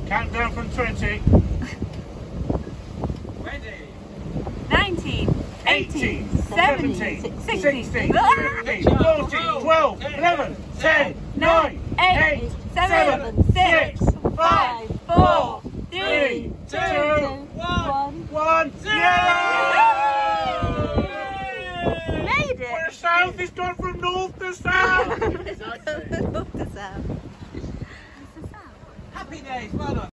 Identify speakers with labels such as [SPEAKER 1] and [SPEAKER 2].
[SPEAKER 1] Count down from 20.
[SPEAKER 2] Ready.
[SPEAKER 3] 19,
[SPEAKER 1] 18,
[SPEAKER 3] 17,
[SPEAKER 1] 16, 15,
[SPEAKER 3] Ah!
[SPEAKER 1] 14, 12, 11, 10, 9, 8, 7, 6, 5, 4, 3, 2, 1.
[SPEAKER 3] Made it!
[SPEAKER 1] We're south, it's gone from north to south.
[SPEAKER 3] North to south.
[SPEAKER 2] Happy days, well done.